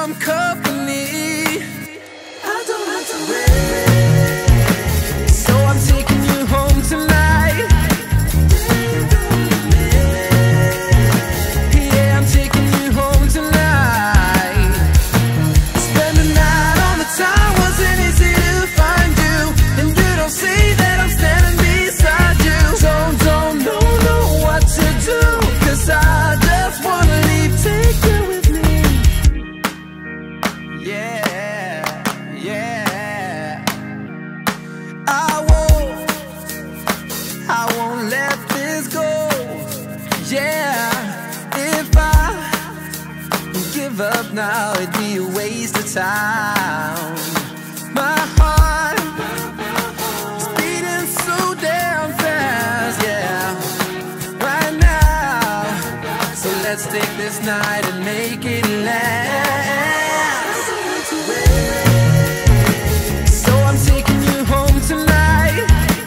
some company. I don't have to wait, so I'm taking you home tonight. Yeah, I'm taking you home tonight. Spend the night on the town, wasn't easy to find you, and you don't see that I'm standing beside you. Don't know what to do, 'cause I just wanna leave, take you with me. Yeah, yeah. I won't let this go. Yeah, if I give up now, it'd be a waste of time. My heart is beating so damn fast, yeah, right now. So let's take this night and make it last. So I'm taking you home tonight.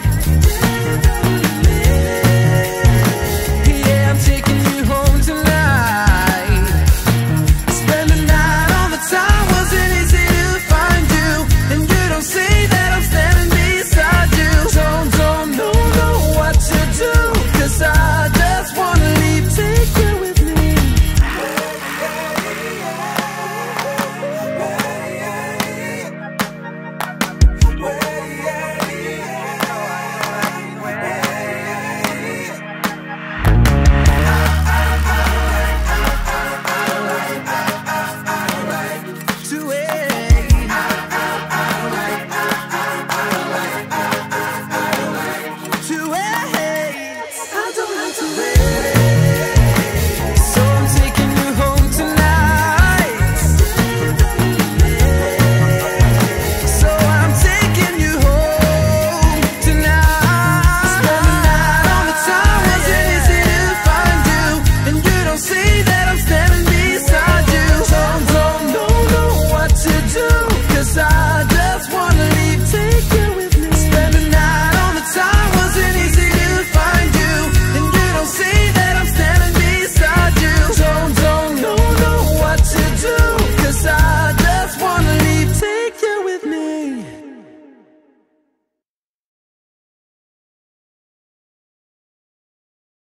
Yeah, I'm taking you home tonight. Spend the night on the town, wasn't easy to find you, and you don't see that I'm standing beside you. Don't know what to do, 'cause I